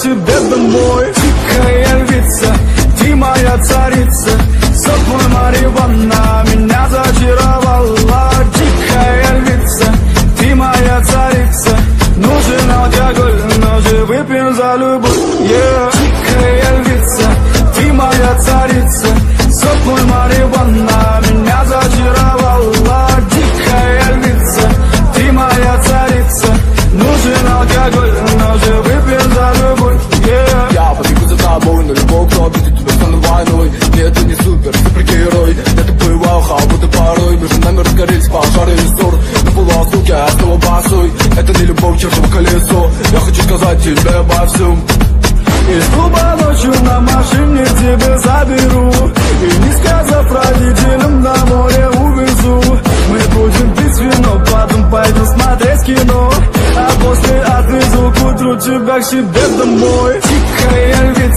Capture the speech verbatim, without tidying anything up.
себе домой. Тихая львица, ты моя царица, сок мой марихуана меня зачаровала. Тихая львица, ты моя царица, нужен алкоголь, но же выпьем за любовь, yeah. Тихая львица, ты моя царица, сок мой марихуана меня зачаровала. Тихая львица, ты моя царица, нужен алкоголь, но же выпьем за любовь, yeah. Я побегу за тобой, но любовь, кто обидит тебя, стану войной. Нет, ты не супер, супергерой. Я такой вау, будто порой между нами разгорелись пожары и ссор. На полуостровке я снова босой. Это не любовь, чертово колесо. Я хочу сказать тебе обо всем. Из клуба ночью на машине тебя заберу, и не сказав родителям, на море увезу. Мы будем пить вино, потом пойдем смотреть кино, а после отвезу к утру тебя к себе домой. Тихая львица,